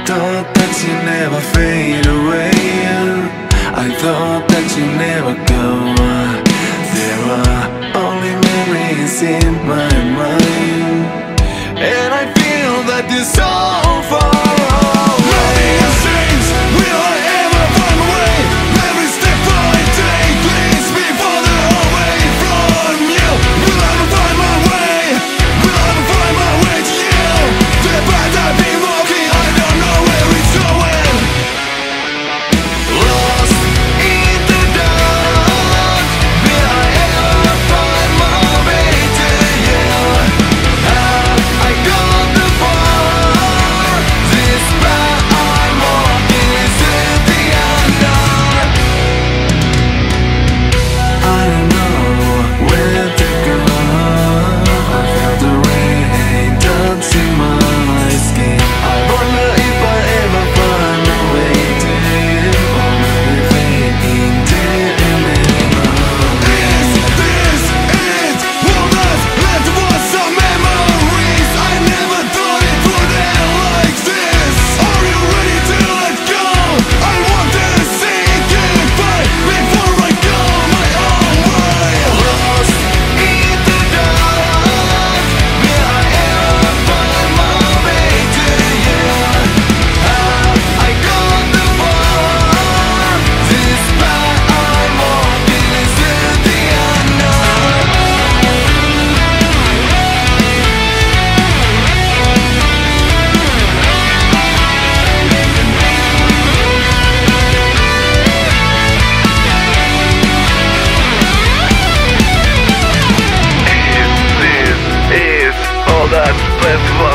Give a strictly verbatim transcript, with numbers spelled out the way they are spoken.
thought that you never fade away. I thought that you never go. There are only memories in my mind, and I feel that this all far away. Nothing has changed. Will I ever find my way? Every step I take leads me farther away from you. Will I ever find my way? Will I ever find my way to you? The path I've been walking, I don't know where it's going. Lost in the dark, will I ever find my way to you? Have I gone too far? This path I'm walking is to the unknown. I don't know where to go. I felt the rain touching my skin. I wonder if I ever find my way to you, or maybe fade into an memory. Is this it? Will that left was some memories? I never thought it would end like this. Are you ready to let go? I want to say goodbye before I go my own way. Lost in the dark, will I ever find my way to you? Have I gone too far? This path I'm walking is to the unknown. If this is all that's left of us,